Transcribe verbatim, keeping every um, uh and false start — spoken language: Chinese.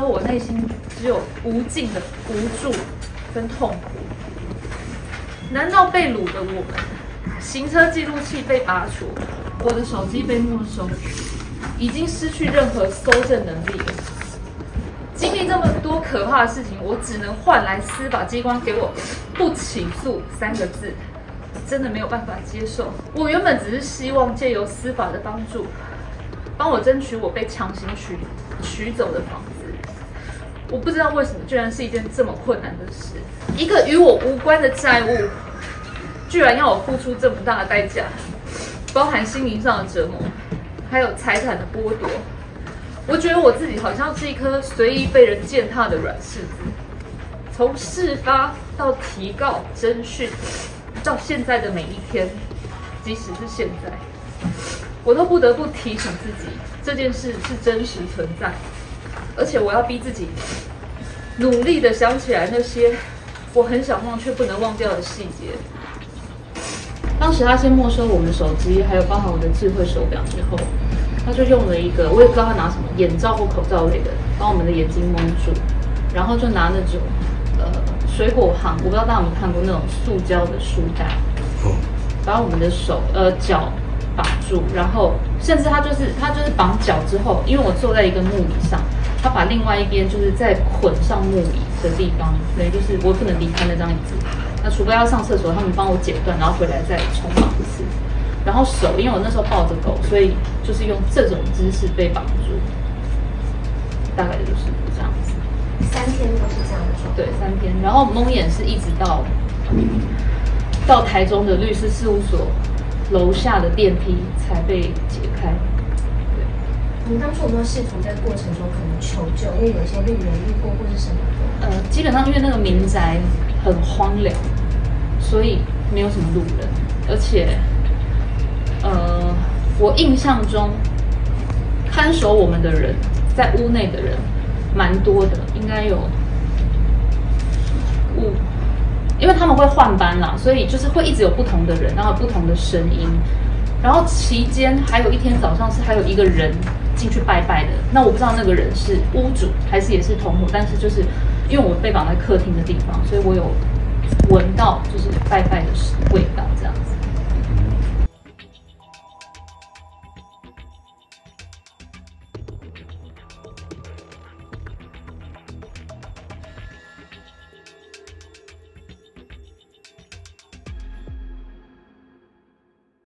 我内心只有无尽的无助跟痛苦。难道被掳的我们，行车记录器被拔除，我的手机被没收，已经失去任何搜证能力了？经历这么多可怕的事情，我只能换来司法机关给我不起诉三个字，真的没有办法接受。我原本只是希望借由司法的帮助，帮我争取我被强行取取走的房子。我不知道为什么，居然是一件这么困难的事。一个与我无关的债务，居然要我付出这么大的代价，包含心灵上的折磨，还有财产的剥夺。我觉得我自己好像是一颗随意被人践踏的软柿子，从事发到提告、侦讯，到现在的每一天，即使是现在，我都不得不提醒自己，这件事是真实存在，而且我要逼自己努力的想起来那些我很想忘却不能忘掉的细节。当时他先没收我们手机，还有包含我的智慧手表之后，他就用了一个我也不知道他拿什么眼罩或口罩类的，把我们的眼睛蒙住，然后就拿那种呃水果行，我不知道大家有没有看过那种塑胶的书袋，把我们的手呃脚绑住，然后甚至他就是他就是绑脚之后，因为我坐在一个木椅上，他把另外一边就是再捆上木椅的地方，等于就是我不能离开那张椅子。那除非要上厕所，他们帮我剪断，然后回来再重绑一次。然后手，因为我那时候抱着狗，所以就是用这种姿势被绑住，大概就是这样子。 三天都是这样的状态。 对，三天。然后蒙眼是一直到到台中的律师事务所楼下的电梯才被解开。对。 你当初有没有试图在过程中可能求救？因为有一些路人路过或是什么的。 呃，基本上因为那个民宅很荒凉，所以没有什么路人，而且。呃，我印象中，看守我们的人，在屋内的人蛮多的，应该有五，因为他们会换班啦，所以就是会一直有不同的人，然后不同的声音。然后期间还有一天早上是还有一个人进去拜拜的，那我不知道那个人是屋主还是也是同伙，但是就是因为我被绑在客厅的地方，所以我有闻到就是拜拜的味道这样子。